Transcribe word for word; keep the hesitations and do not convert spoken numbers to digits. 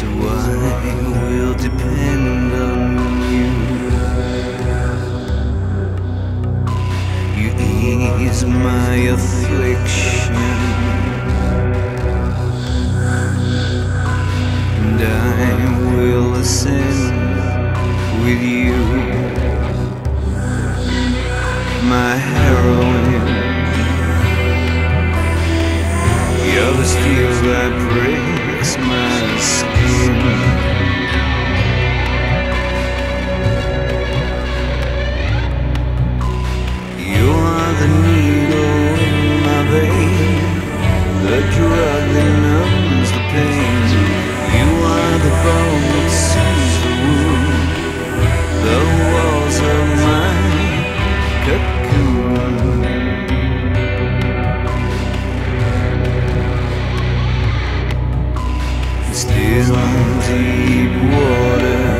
so I will depend on you. You ease my affliction, and I will ascend with you, my heroine. You're the steel that breaks my skin. You are the needle in my vein, the drug that numbs the pain. You are the bone that soothes the wound, the walls of my cocoon. Still deep water,